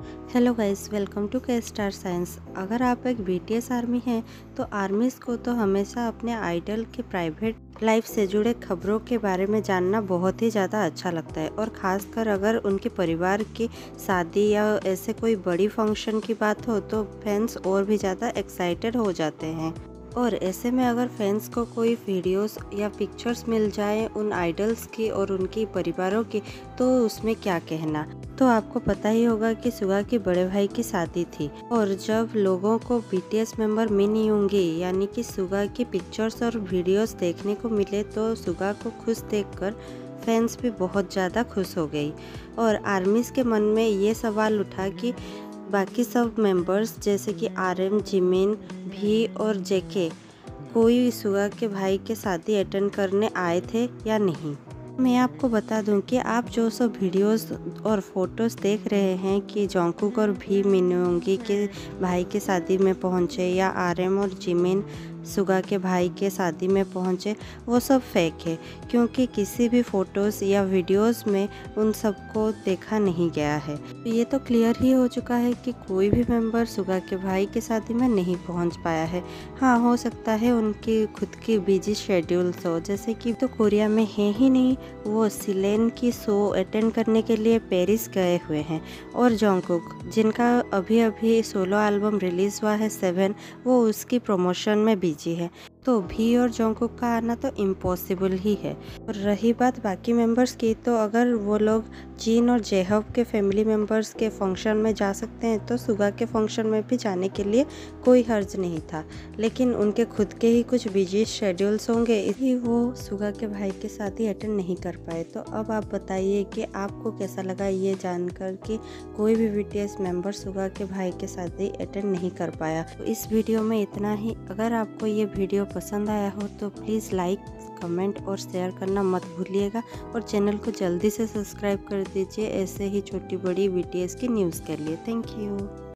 Hello guys, welcome to K star science. अगर आप एक बीटीएस आर्मी हैं तो आर्मीज़ को तो हमेशा अपने आइडल के प्राइवेट लाइफ से जुड़े खबरों के बारे में जानना बहुत ही ज़्यादा अच्छा लगता है, और ख़ासकर अगर उनके परिवार की शादी या ऐसे कोई बड़ी फंक्शन की बात हो तो फैंस और भी ज़्यादा एक्साइटेड हो जाते हैं। और ऐसे में अगर फैंस को कोई वीडियोस या पिक्चर्स मिल जाए उन आइडल्स की और उनके परिवारों की, तो उसमें क्या कहना। तो आपको पता ही होगा कि सुगा के बड़े भाई की शादी थी, और जब लोगों को बीटीएस मेंबर मिनी होंगी यानी कि सुगा की पिक्चर्स और वीडियोस देखने को मिले तो सुगा को खुश देखकर फैंस भी बहुत ज़्यादा खुश हो गई। और आर्मीज़ के मन में ये सवाल उठा कि बाकी सब मेंबर्स जैसे कि आरएम, जिमिन, भी और जेके कोई सुगा के भाई के शादी अटेंड करने आए थे या नहीं। मैं आपको बता दूं कि आप जो सब वीडियोस और फोटोज़ देख रहे हैं कि जॉन्गकुक और भी मिन्योंगी के भाई के शादी में पहुंचे या आरएम और जिमिन सुगा के भाई के शादी में पहुंचे, वो सब फेक है, क्योंकि किसी भी फ़ोटोज़ या वीडियोस में उन सबको देखा नहीं गया है। तो ये तो क्लियर ही हो चुका है कि कोई भी मेंबर सुगा के भाई के शादी में नहीं पहुंच पाया है। हाँ, हो सकता है उनकी खुद की बिजी शेड्यूल्स हो, जैसे कि तो कोरिया में है ही नहीं, वो सिलेन की शो अटेंड करने के लिए पेरिस गए हुए हैं। और जॉन्गकुक, जिनका अभी अभी सोलो एल्बम रिलीज़ हुआ है 7, वो उसकी प्रमोशन में बिजी है, तो भी और जॉन्गकुक का आना तो इम्पॉसिबल ही है। और रही बात बाकी मेंबर्स की, तो अगर वो लोग जीन और जेहब के फैमिली मेंबर्स के फंक्शन में जा सकते हैं तो सुगा के फंक्शन में भी जाने के लिए कोई हर्ज नहीं था, लेकिन उनके खुद के ही कुछ बिजी शेड्यूल्स होंगे, इसलिए वो सुगा के भाई के साथ ही अटेंड नहीं कर पाए। तो अब आप बताइए कि आपको कैसा लगा ये जानकर कि कोई भी बीटीएस मेंबर सुगा के भाई के साथ ही अटेंड नहीं कर पाया। तो इस वीडियो में इतना ही। अगर आपको ये वीडियो पसंद आया हो तो प्लीज़ लाइक, कमेंट और शेयर करना मत भूलिएगा, और चैनल को जल्दी से सब्सक्राइब कर दीजिए ऐसे ही छोटी बड़ी बीटीएस की न्यूज़ के लिए। Thank you.